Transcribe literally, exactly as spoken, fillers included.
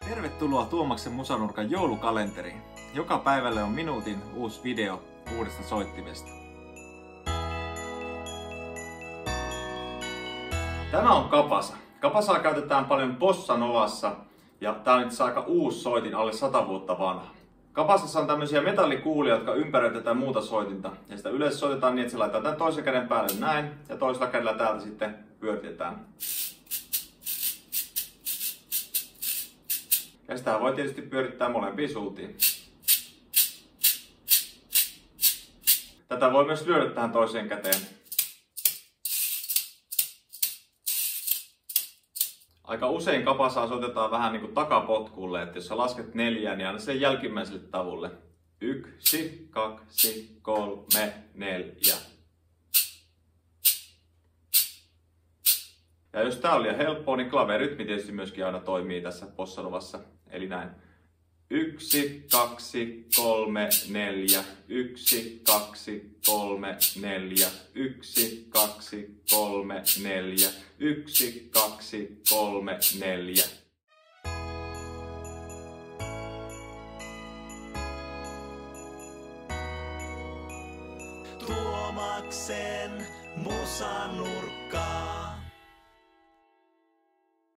Tervetuloa Tuomaksen Musanurkan joulukalenteriin. Joka päivälle on minuutin uusi video uudesta soittimesta. Tämä on kapasa. Kapasaa käytetään paljon bossa novassa ja tää on itse aika uusi soitin, alle sata vuotta vanha. Kapasassa on tämmöisiä metallikuulia, jotka ympäröitetään muuta soitinta. Ja sitä yleensä soitetaan niin, että se laitetaan tämän toisen käden päälle näin ja toisella kädellä täältä sitten pyöritetään. Ja sitä voi tietysti pyörittää molempiin suuntiin. Tätä voi myös lyödä tähän toiseen käteen. Aika usein kapasaa soitetaan vähän niin kuin takapotkulle, että jos sä lasket neljään, niin aina sen jälkimmäiselle tavulle. Yksi, kaksi, kolme, neljä. Ja jos tää on liian helppoa, niin klaverytmi tietysti myöskin aina toimii tässä bossanovassa. Eli näin. Yksi, kaksi, kolme, neljä. Yksi, kaksi, kolme, neljä. Yksi, kaksi, kolme, neljä. Yksi, kaksi, kolme, neljä. Tuomaksen Musanurkkaa.